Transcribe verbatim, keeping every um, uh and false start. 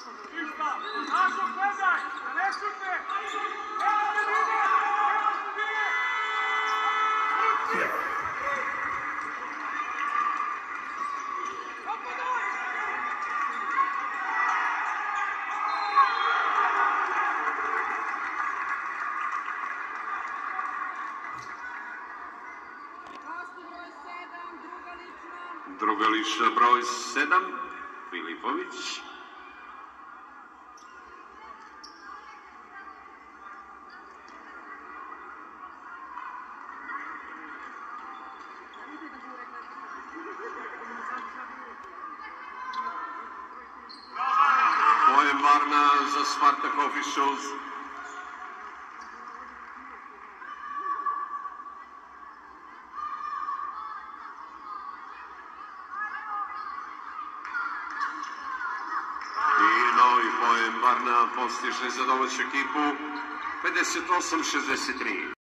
Druga lična broj sedam, Filipović. Pojem Varna za Spartak Officials. Pojem Varna postiže za domaću ekipu pedeset osam šezdeset tri.